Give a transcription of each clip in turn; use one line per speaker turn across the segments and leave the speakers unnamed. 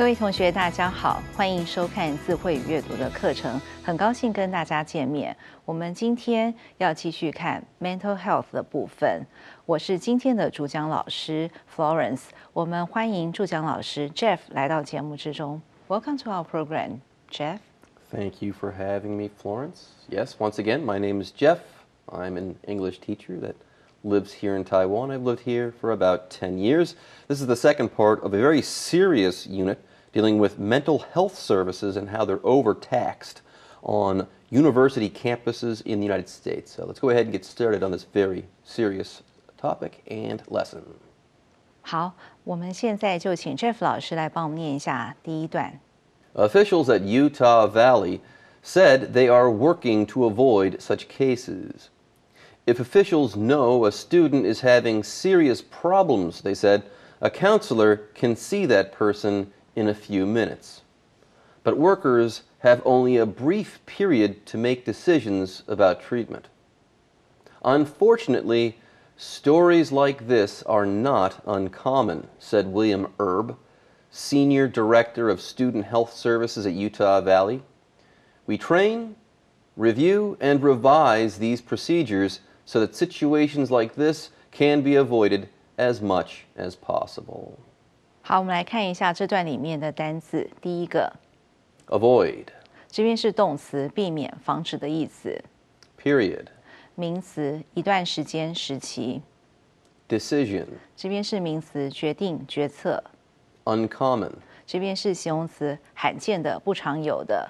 各位同学，大家好，欢迎收看智慧与阅读的课程。很高兴跟大家见面。我们今天要继续看 mental health 的部分。我是今天的主讲老师 Florence。我们欢迎助讲老师 Jeff 来到节目之中。Welcome to our program, Jeff.
Thank you for having me, Florence. Yes, once again, my name is Jeff. I'm an English teacher that lives here in Taiwan. I've lived here for about 10 years. This is the second part of a very serious unit dealing with mental health services and how they're overtaxed on university campuses in the United States. So let's go ahead and get started on this very serious topic and lesson.
好，我们现在就请 Jeff 老师来帮我们念一下第一段。
Officials at Utah Valley said they are working to avoid such cases. If officials know a student is having serious problems, they said, a counselor can see that person in a few minutes. But workers have only a brief period to make decisions about treatment. Unfortunately, stories like this are not uncommon, said William Erb, Senior Director of Student Health Services at Utah Valley. We train, review, and revise these procedures so that situations like this can be avoided as much as possible.
好，我们来看一下这段里面的单字。第一个
Avoid,
这边是动词，避免、防止的意思。
period,
名词，一段时间、时期。
decision,
这边是名词，决定、决策。
uncommon,
这边是形容词，罕见的、不常有的。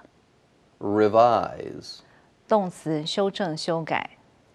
revise,
动词，修正、修改。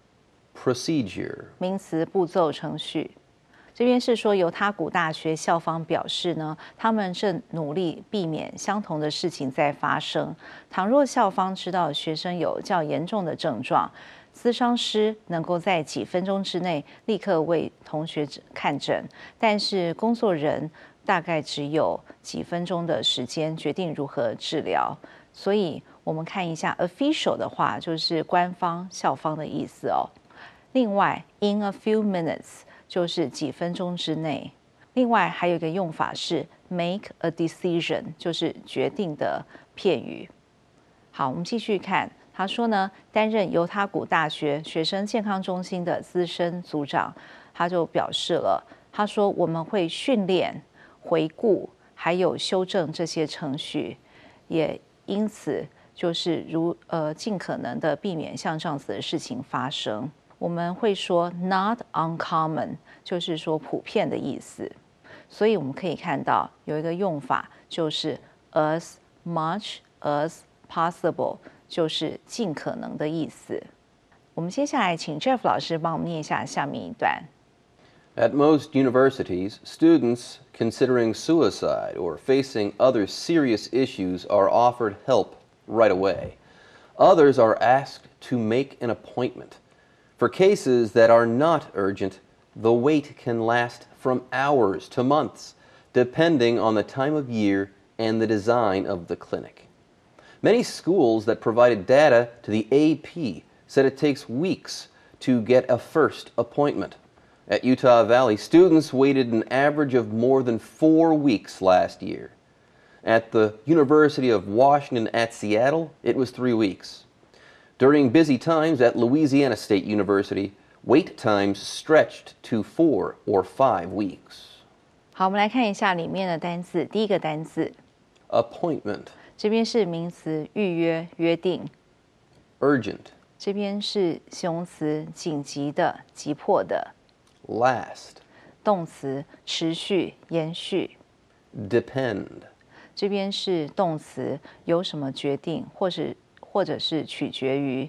procedure,
名词，步骤、程序。这边是说，犹他谷大学校方表示呢，他们正努力避免相同的事情再发生。倘若校方知道学生有较严重的症状，咨商师能够在几分钟之内立刻为同学看诊，但是工作人大概只有几分钟的时间决定如何治疗。所以我们看一下 official 的话，就是官方、校方的意思哦。另外 in a few minutes 就是几分钟之内。另外还有一个用法是 make a decision， 就是决定的片语。好，我们继续看，他说呢，担任犹他谷大学学生健康中心的资深组长，他就表示了，他说我们会训练、回顾还有修正这些程序，也因此就是尽可能的避免像这样子的事情发生。我们会说 not uncommon， 就是说普遍的意思。所以我们可以看到有一个用法，就是 as much as possible， 就是尽可能的意思。我们接下来请 Jeff 老师帮我们念一下下面一段。
At most universities, students considering suicide or facing other serious issues are offered help right away. Others are asked to make an appointment. For cases that are not urgent, the wait can last from hours to months, depending on the time of year and the design of the clinic. Many schools that provided data to the AP said it takes weeks to get a first appointment. At Utah Valley, students waited an average of more than 4 weeks last year. At the University of Washington at Seattle, it was 3 weeks. During busy times at Louisiana State University, wait times stretched to 4 or 5 weeks.
好，我们来看一下里面的单字。第一个单字
Appointment,
这边是名词，预约、约定。
urgent,
这边是形容词，紧急的、急迫的。
last,
动词，持续、延续。
depend,
这边是动词，有什么决定，或者是取决于。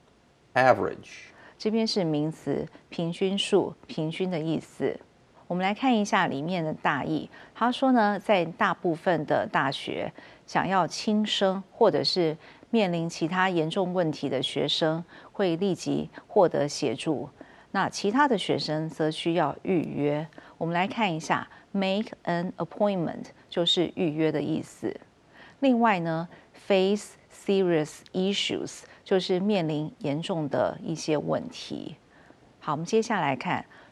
average,
这边是名词，平均数、平均的意思。我们来看一下里面的大意。他说呢，在大部分的大学，想要轻生或者是面临其他严重问题的学生，会立即获得协助。那其他的学生则需要预约。我们来看一下 ，make an appointment 就是预约的意思。另外呢 ，face serious issues 就是面临严重的一些问题。好，我们接下来看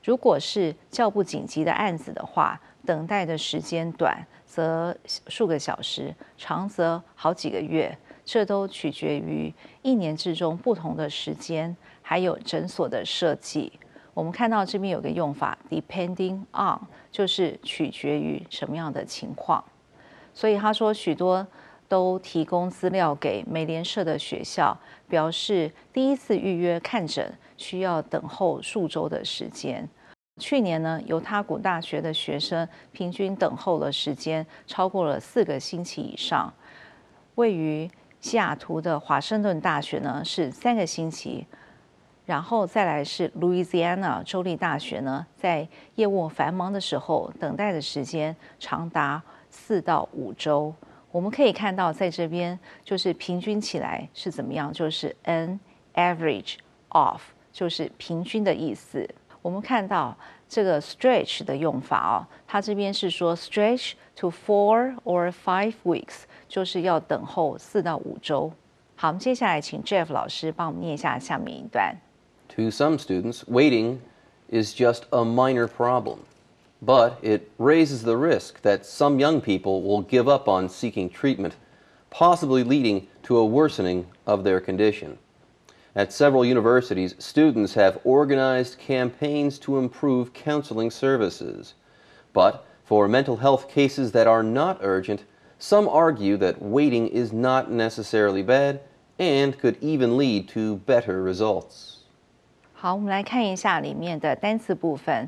如果是较不紧急的案子的话，等待的时间短则数个小时，长则好几个月，这都取决于一年之中不同的时间，还有诊所的设计。我们看到这边有个用法 depending on， 就是取决于什么样的情况。所以他说许多都提供资料给美联社的学校，表示第一次预约看诊需要等候数周的时间。去年呢，犹他谷大学的学生平均等候的时间超过了4个星期以上。位于西雅图的华盛顿大学呢是3个星期，然后再来是 Louisiana 州立大学呢，在业务繁忙的时候，等待的时间长达4到5周。我们可以看到，在这边就是平均起来是怎么样，就是 an average of， 就是平均的意思。我们看到这个 stretch 的用法哦，它这边是说 stretch to 4 or 5 weeks， 就是要等候4到5周。好，我们接下来请 Jeff 老师帮我们念一下下面一段。
To some students, waiting is just a minor problem, but it raises the risk that some young people will give up on seeking treatment, possibly leading to a worsening of their condition. At several universities, students have organized campaigns to improve counseling services. But for mental health cases that are not urgent, some argue that waiting is not necessarily bad and could even lead to better results.
好，我们来看一下里面的单词部分。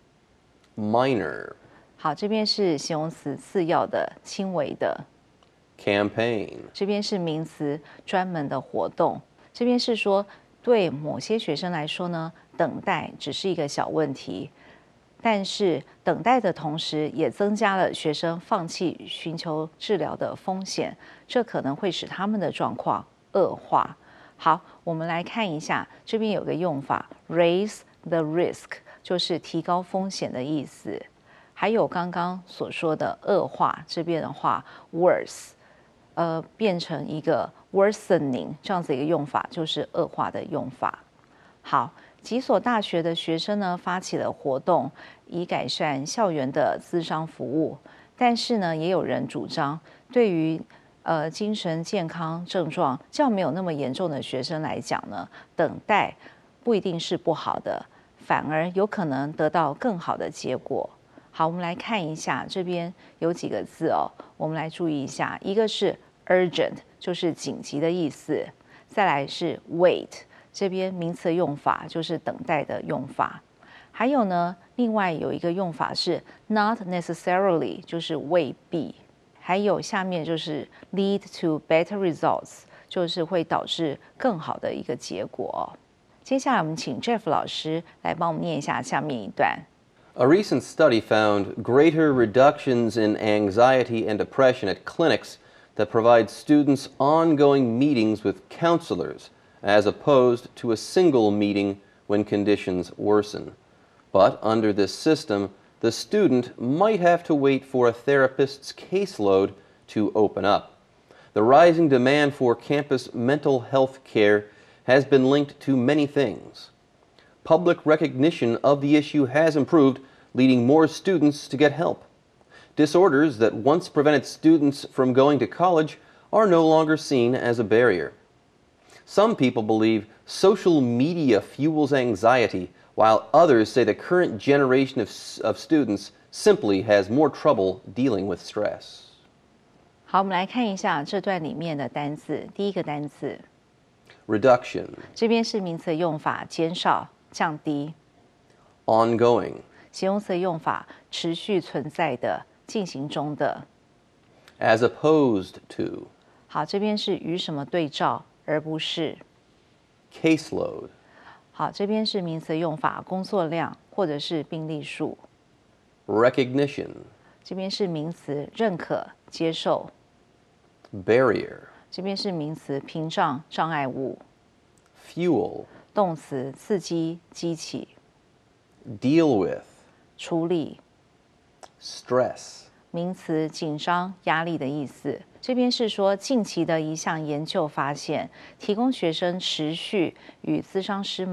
Minor.
好，这边是形容词，次要的、轻微的。
Campaign.
这边是名词，专门的活动。这边是说，对某些学生来说呢，等待只是一个小问题，但是等待的同时，也增加了学生放弃寻求治疗的风险，这可能会使他们的状况恶化。好，我们来看一下，这边有个用法 ，raise the risk， 就是提高风险的意思。还有刚刚所说的恶化，这边的话 worse， 变成一个 worsening 这样子一个用法，就是恶化的用法。好，几所大学的学生呢发起了活动，以改善校园的咨商服务。但是呢，也有人主张，对于精神健康症状较没有那么严重的学生来讲呢，等待不一定是不好的，反而有可能得到更好的结果。好，我们来看一下，这边有几个字哦，我们来注意一下。一个是 urgent， 就是紧急的意思；再来是 wait， 这边名词用法就是等待的用法。还有呢，另外有一个用法是 not necessarily， 就是未必。还有下面就是 lead to better results， 就是会导致更好的一个结果。接下来我们请 Jeff 老师来帮我们念一下下面一段。
A recent study found greater reductions in anxiety and depression at clinics that provide students ongoing meetings with counselors, as opposed to a single meeting when conditions worsen. But under this system, the student might have to wait for a therapist's caseload to open up. The rising demand for campus mental health care has been linked to many things. Public recognition of the issue has improved, leading more students to get help. Disorders that once prevented students from going to college are no longer seen as a barrier. Some people believe social media fuels anxiety, while others say the current generation of students simply has more trouble dealing with stress.
好，我们来看一下这段里面的单字。第一个单字
Reduction.
这边是名词用法，减少、降低。
Ongoing.
形容词用法，持续存在的、进行中的。
As opposed to.
好，这边是与什么对照，而不是。
Caseload.
好，这边是名词用法，工作量或者是病例数。
Recognition.
这边是名词，认可、接受。
Barrier.
这边是名词，屏障、障碍物。
Fuel.
动词，刺激、激起。
Deal with.
处理。
Stress.
名词，紧张、压力的意思。这边是说，近期的一项研究发现，提供学生持续与咨商师们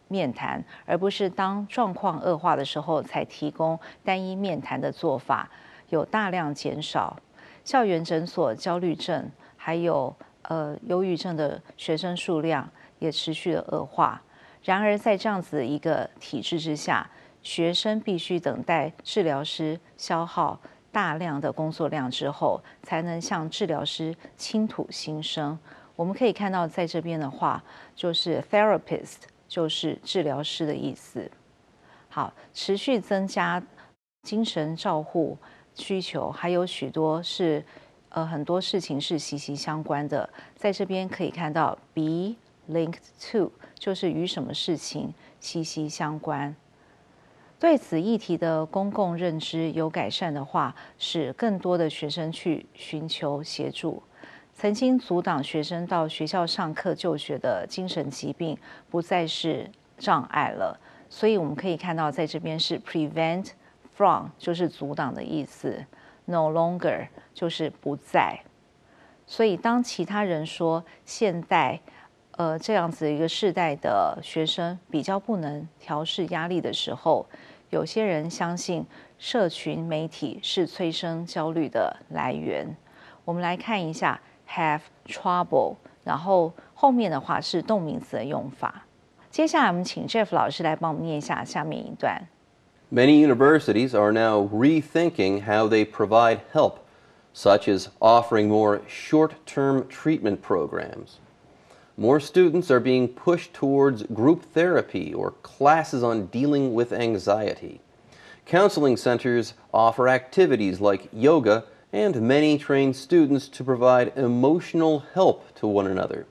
面谈，而不是当状况恶化的时候才提供单一面谈的做法，有大量减少。校园诊所焦虑症还有忧郁症的学生数量也持续的恶化。然而，在这样子一个体制之下，学生必须等待治疗师消耗大量的工作量之后，才能向治疗师倾吐心声。我们可以看到，在这边的话，就是 therapist 就是治疗师的意思。好，持续增加精神照护需求，还有许多是很多事情是息息相关的。在这边可以看到 be linked to 就是与什么事情息息相关。对此议题的公共认知有改善的话，使更多的学生去寻求协助。曾经阻挡学生到学校上课就学的精神疾病不再是障碍了，所以我们可以看到，在这边是 prevent from 就是阻挡的意思 ，no longer 就是不再。所以当其他人说现代这样子一个世代的学生比较不能调试压力的时候，有些人相信社群媒体是催生焦虑的来源。我们来看一下 have trouble， 然后后面的话是动名词的用法。接下来我们请 Jeff 老师来帮我们念一下下面一段。
Many universities are now rethinking how they provide help, such as offering more short-term treatment programs. More students are being pushed towards group therapy or classes on dealing with anxiety. Counseling centers offer activities like yoga, and many train students to provide emotional help to one another.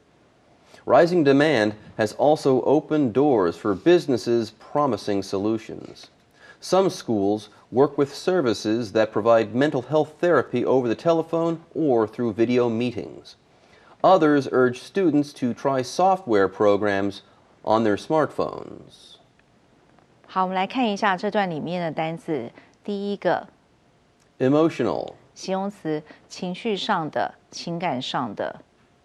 Rising demand has also opened doors for businesses promising solutions. Some schools work with services that provide mental health therapy over the telephone or through video meetings. Others urge students to try software programs on their smartphones.
好，我们来看一下这段里面的单字。第一个
Emotional,
形容词，情绪上的、情感上的。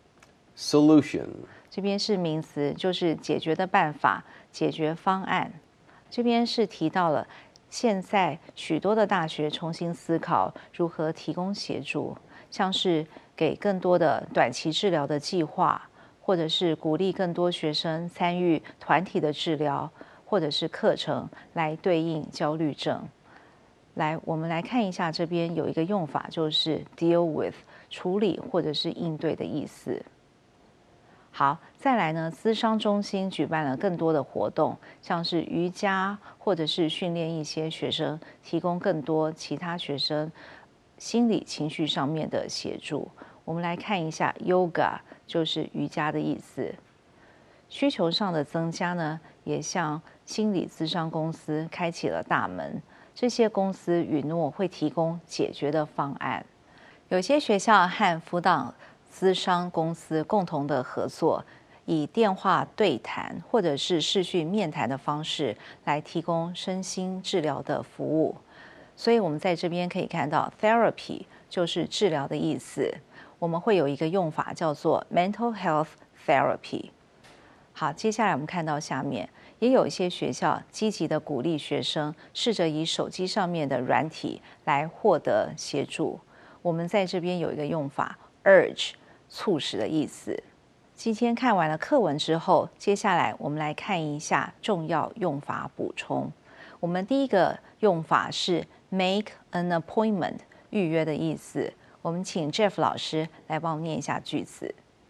solution,
这边是名词，就是解决的办法、解决方案。这边是提到了现在许多的大学重新思考如何提供协助，像是给更多的短期治疗的计划，或者是鼓励更多学生参与团体的治疗，或者是课程来对应焦虑症。来，我们来看一下这边有一个用法，就是 deal with 处理或者是应对的意思。好，再来呢，咨商中心举办了更多的活动，像是瑜伽，或者是训练一些学生，提供更多其他学生心理情绪上面的协助。我们来看一下 yoga 就是瑜伽的意思。需求上的增加呢，也向心理咨商公司开启了大门。这些公司允诺会提供解决的方案。有些学校和辅导咨商公司共同的合作，以电话对谈或者是视讯面谈的方式来提供身心治疗的服务。所以我们在这边可以看到 therapy 就是治疗的意思，我们会有一个用法叫做 mental health therapy。好，接下来我们看到下面，也有一些学校积极的鼓励学生试着以手机上面的软体来获得协助。我们在这边有一个用法 urge 促使的意思。今天看完了课文之后，接下来我们来看一下重要用法补充。我们第一个用法是 make an appointment 预约的意思。我们请 Jeff 老师来帮我念一下句子。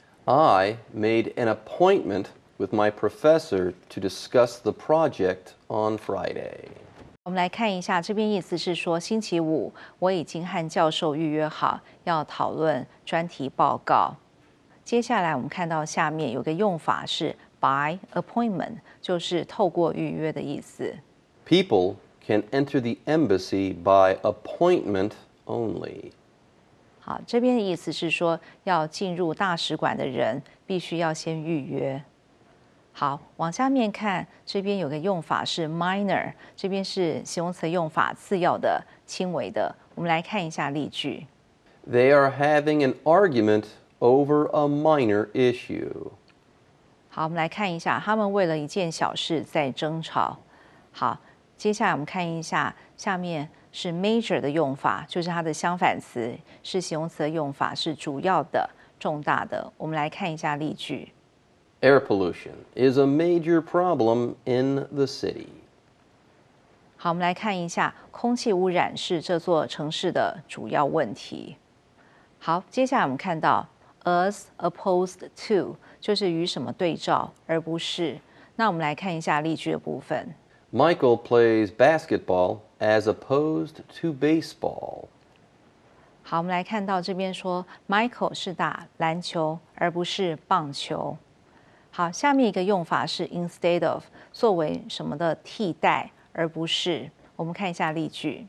I made an appointment with my professor to discuss the project on Friday.
我们来看一下，这边意思是说，星期五我已经和教授预约好，要讨论专题报告。接下来我们看到下面有个用法是 by appointment， 就是透过预约的意思。
People can enter the embassy by appointment only.
好，这边的意思是说，要进入大使馆的人必须要先预约。好，往下面看，这边有个用法是 minor， 这边是形容词用法，次要的、轻微的。我们来看一下例句。
They are having an argument over a minor issue.
好，我们来看一下，他们为了一件小事在争吵。好，接下来我们看一下，下面是 major 的用法，就是它的相反词是形容词的用法，是主要的、重大的。我们来看一下例句。
Air pollution is a major problem in the city.
好，我们来看一下，空气污染是这座城市的主要问题。好，接下来我们看到 as opposed to 就是与什么对照，而不是。那我们来看一下例句的部分。
Michael plays basketball as opposed to baseball.
好，我们来看到这边说 Michael 是打篮球，而不是棒球。好，下面一个用法是 instead of 作为什么的替代，而不是。我们看一下例句。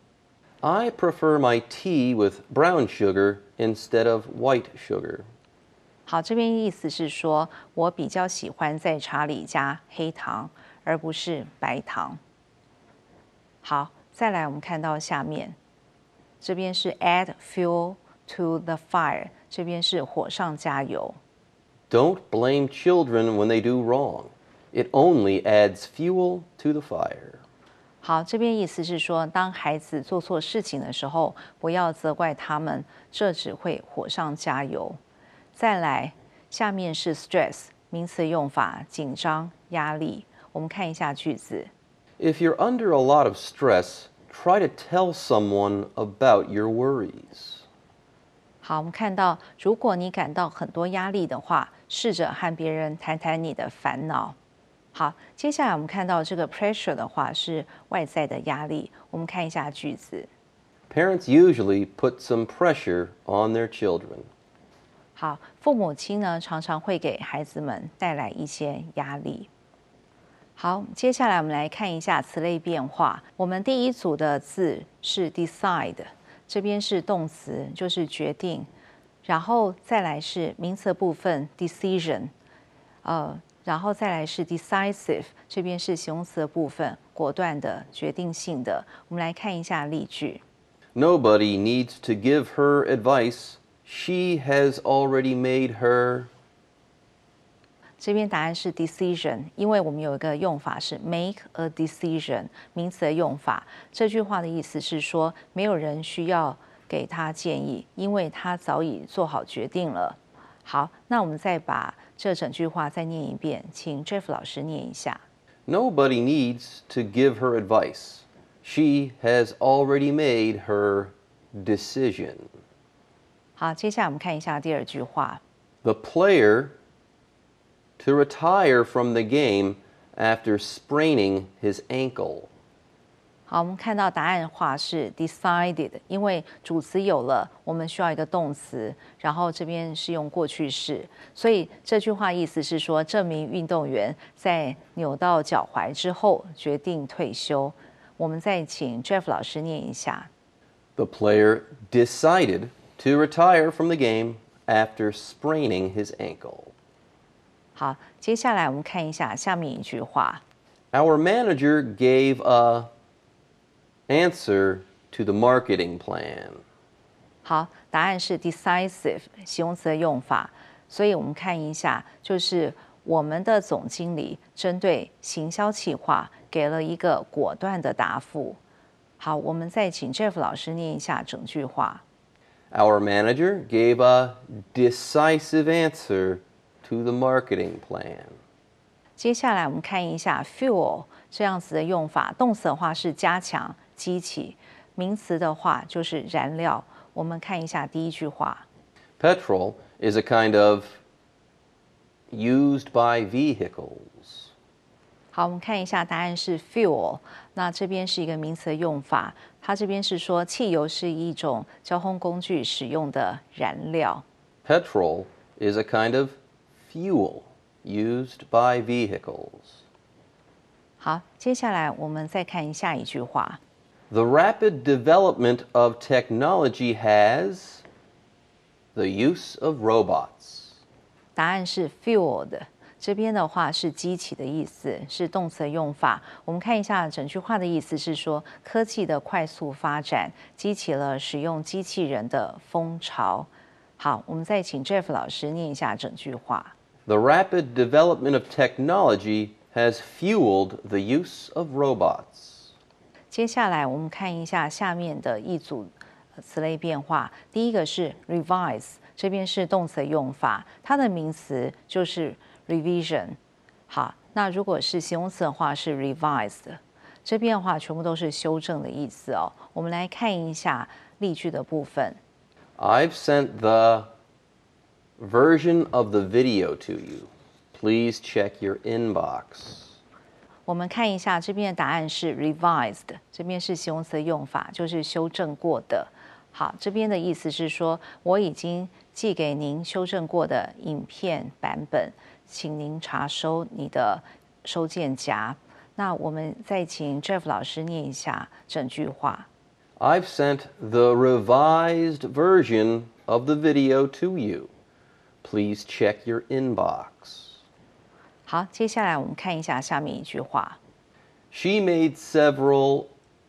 I prefer my tea with brown sugar instead of white sugar.
好，这边意思是说，我比较喜欢在茶里加黑糖，而不是白糖。好，再来我们看到下面，这边是 add fuel to the fire， 这边是火上加油。
Don't blame children when they do wrong. It only adds fuel to the fire.
好，这边意思是说，当孩子做错事情的时候，不要责怪他们，这只会火上加油。再来，下面是 stress 名词用法，紧张、压力。我们看一下句子。
If you're under a lot of stress, try to tell someone about your worries.
好，我们看到，如果你感到很多压力的话，试着和别人谈谈你的烦恼。好，接下来我们看到这个 pressure 的话是外在的压力。我们看一下句子。
Parents usually put some pressure on their children.
好，父母亲呢常常会给孩子们带来一些压力。好，接下来我们来看一下词类变化。我们第一组的字是 decide， 这边是动词，就是决定，然后再来是名词部分 decision，然后再来是 decisive， 这边是形容词的部分，果断的、决定性的。我们来看一下例句。
Nobody needs to give her advice. She has already made her.
这边答案是 decision， 因为我们有一个用法是 make a decision， 名词的用法。这句话的意思是说，没有人需要给他建议，因为他早已做好决定了。好，那我们再把这整句话再念一遍，请 Jeff 老师念一下。
Nobody needs to give her advice. She has already made her decision.
好，接下来我们看一下第二句话。
The player to retire from the game after spraining his ankle.
好，我们看到答案的话是 decided， 因为主词有了，我们需要一个动词，然后这边是用过去式，所以这句话意思是说，这名运动员在扭到脚踝之后决定退休。我们再请 Jeff 老师念一下。
The player decided to retire from the game after spraining his ankle.
好，接下来我们看一下下面一句话。
Our manager gave a answer to the marketing plan.
好，答案是 decisive 形容词的用法，所以我们看一下，就是我们的总经理针对行销企划给了一个果断的答复。好，我们再请 Jeff 老师念一下整句话。
Our manager gave a decisive answer to the marketing plan.
接下来我们看一下 fuel 这样子的用法，动词的话是加强、激起，名词的话就是燃料。我们看一下第一句话。
Petrol is a kind of used by vehicles.
好，我们看一下答案是 fuel， 那这边是一个名词的用法，它这边是说汽油是一种交通工具使用的燃料。
Petrol is a kind of fuel used by vehicles.
好，接下来我们再看下一句话。
The rapid development of technology has the use of robots.
答案是 fueled， 这边的话是激起的意思，是动词的用法。我们看一下整句话的意思是说，科技的快速发展激起了使用机器人的风潮。好，我们再请 Jeff 老师念一下整句话。
The rapid development of technology has fueled the use of robots.
接下来我们看一下下面的一组词类变化。第一个是 revise， 这边是动词的用法，它的名词就是 revision。好，那如果是形容词的话是 revised。这边的话全部都是修正的意思哦。我们来看一下例句的部分。
I've sent the version of the video to you. Please check your inbox.
我们看一下这边的答案是 revised， 这边是形容词的用法，就是修正过的。好，这边的意思是说我已经寄给您修正过的影片版本，请您查收你的收件夹。那我们再请 Jeff 老师念一下整句话。
I've sent the revised version of the video to you. Please check your inbox.
好，接下来我们看一下下面一句话。
She made several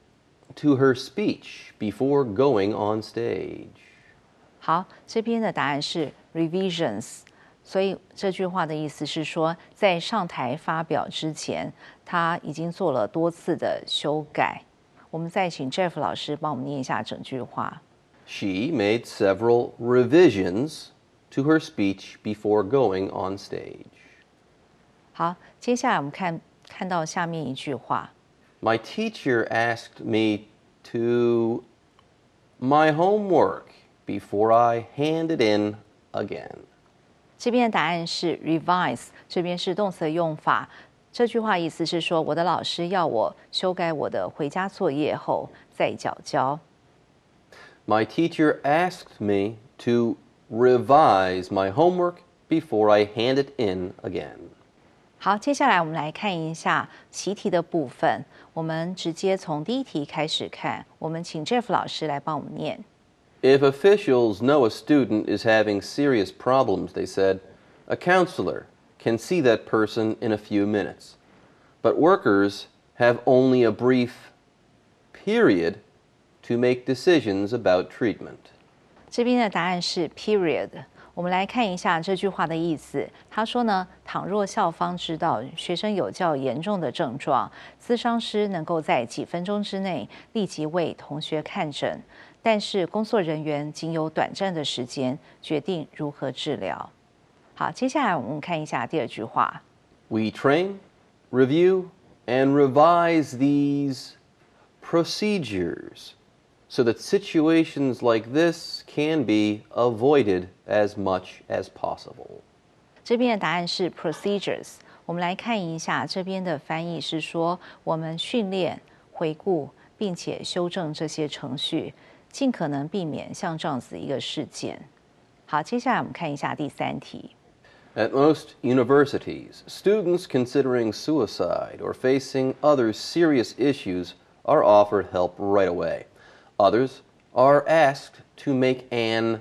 to her speech before going on stage.
好，这边的答案是 revisions， 所以这句话的意思是说，在上台发表之前，他已经做了多次的修改。我们再请 Jeff 老师帮我们念一下整句话。
She made several revisions to her speech before going on stage.
好，接下来我们看到下面一句话。
My teacher asked me to my homework before I hand it in again.
这边的答案是 revise， 这边是动词的用法。这句话意思是说，我的老师要我修改我的回家作业后再缴交。
My teacher asked me to revise my homework before I hand it in again.
好，接下来我们来看一下习题的部分。我们直接从第一题开始看。我们请 Jeff 老师来帮我们念。
If officials know a student is having serious problems, they said, a counselor can see that person in a few minutes. But workers have only a brief period to make decisions about treatment.
这边的答案是 period。我们来看一下这句话的意思。他说呢，倘若校方知道学生有较严重的症状，咨商师能够在几分钟之内立即为同学看诊，但是工作人员仅有短暂的时间决定如何治疗。好，接下来我们看一下第二句话。
We train, review, and revise these procedures so that situations like this can be avoided as much as possible.
这边的答案是 procedures。我们来看一下这边的翻译是说，我们训练、回顾并且修正这些程序，尽可能避免像这样子一个事件。好，接下来我们看一下第三题。
At most universities, students considering suicide or facing other serious issues are offered help right away. Others are asked to make an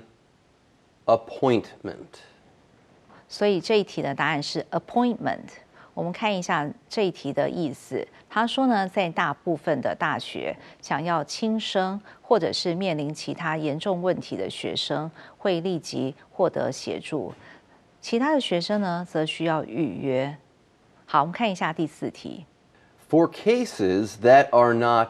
appointment.
所以这一题的答案是 appointment。我们看一下这一题的意思。他说呢，在大部分的大学，想要轻生或者是面临其他严重问题的学生，会立即获得协助。其他的学生呢，则需要预约。好，我们看一下第四题。
For cases that are not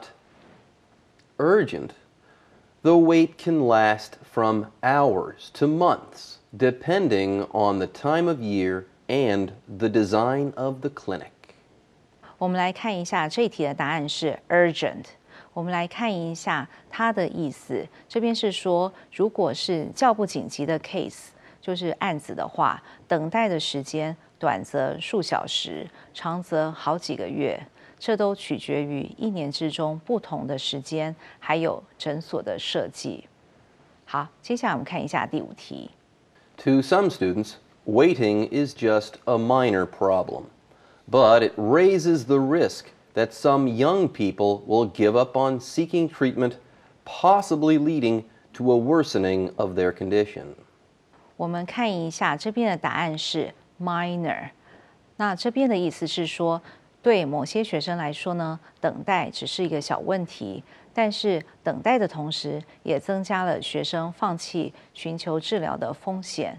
urgent, the wait can last from hours to months, depending on the time of year and the design of the clinic.
我们来看一下这一题的答案是 urgent。我们来看一下它的意思，这边是说，如果是较不紧急的 case， 就是案子的话，等待的时间短则数小时，长则好几个月。这都取决于一年之中不同的时间，还有诊所的设计。好，接下来我们看一下第五题。
To some students, waiting is just a minor problem, but it raises the risk that some young people will give up on seeking treatment, possibly leading to a worsening of their condition.
我们看一下这边的答案是 minor， 那这边的意思是说，对某些学生来说呢，等待只是一个小问题，但是等待的同时，也增加了学生放弃寻求治疗的风险。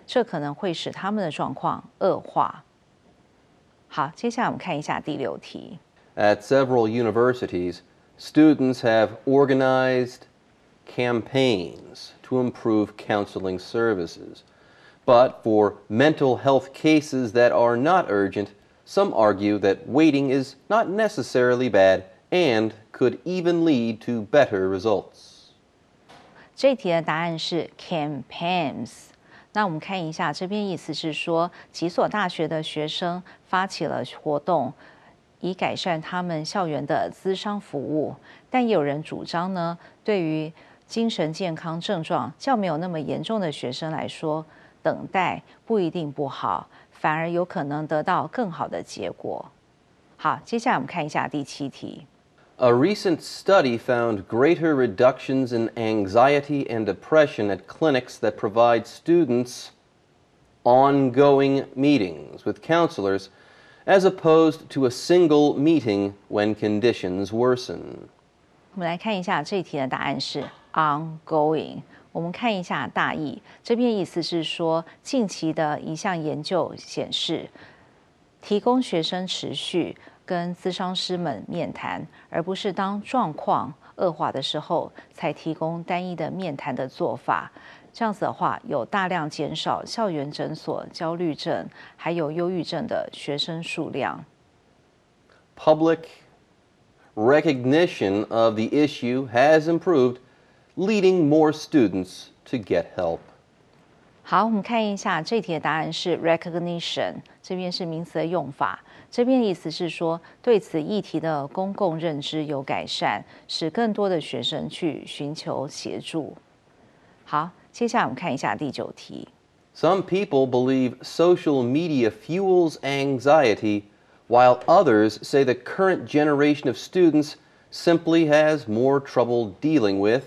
这可能会使他们的状况恶化。好，接下来我们看一下第6题。
At several universities, students have organized campaigns to improve counseling services. But for mental health cases that are not urgent, some argue that waiting is not necessarily bad and could even lead to better results.
这题的答案是 campaigns。那我们看一下，这边意思是说，几所大学的学生发起了活动，以改善他们校园的咨商服务。但也有人主张呢，对于精神健康症状较没有那么严重的学生来说，等待不一定不好，反而有可能得到更好的结果。好，接下来我们看一下第7题。
A recent study found greater reductions in anxiety and depression at clinics that provide students ongoing meetings with counselors as opposed to a single meeting when conditions worsen.
我们来看一下这一题的答案是 ongoing。我们看一下大意，这边意思是说，近期的一项研究显示，提供学生持续跟咨商师们面谈，而不是当状况恶化的时候才提供单一的面谈的做法。这样子的话，有大量减少校园诊所焦虑症还有忧郁症的学生数量。
Public recognition of the issue has improved, leading more students to get help.
好，我们看一下这题的答案是 recognition， 这边是名词的用法。这边的意思是说，对此议题的公共认知有改善，使更多的学生去寻求协助。好，接下来我们看一下第9题。
Some people believe social media fuels anxiety, while others say the current generation of students simply has more trouble dealing with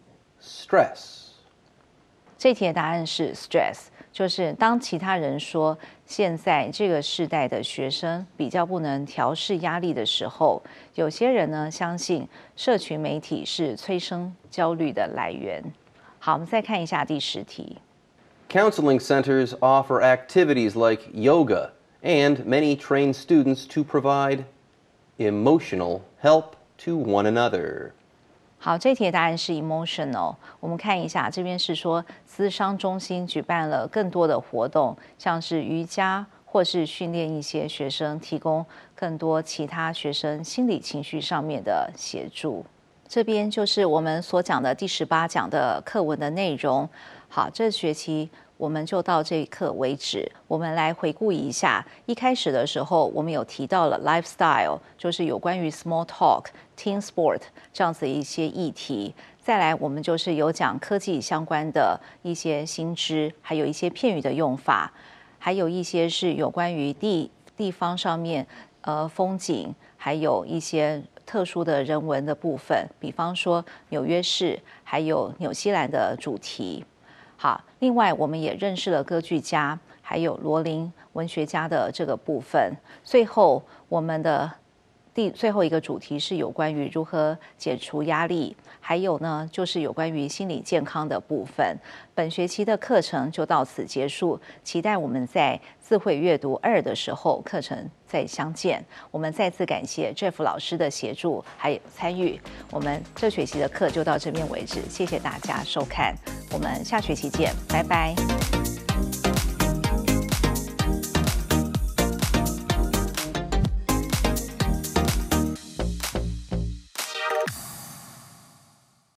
stress.
这题的答案是 stress， 就是当其他人说现在这个世代的学生比较不能调试压力的时候，有些人呢相信社群媒体是催生焦虑的来源。好，我们再看一下第10题。
Counseling centers offer activities like yoga, and many train students to provide emotional help to one another.
好，这题的答案是 emotional。我们看一下，这边是说咨商中心举办了更多的活动，像是瑜伽，或是训练一些学生，提供更多其他学生心理情绪上面的协助。这边就是我们所讲的第18讲的课文的内容。好，这学期我们就到这一课为止。我们来回顾一下，一开始的时候我们有提到了 lifestyle， 就是有关于 small talk、team sport 这样子一些议题。再来，我们就是有讲科技相关的一些新知，还有一些片语的用法，还有一些是有关于地方上面风景，还有一些特殊的人文的部分，比方说纽约市，还有纽西兰的主题。好，另外我们也认识了歌剧家，还有罗琳文学家的这个部分。最后，我们的最后一个主题是有关于如何解除压力，还有呢就是有关于心理健康的部分。本学期的课程就到此结束，期待我们在智慧阅读2的时候课程再相见。我们再次感谢 Jeff 老师的协助还有参与，我们这学期的课就到这边为止，谢谢大家收看，我们下学期见，拜拜。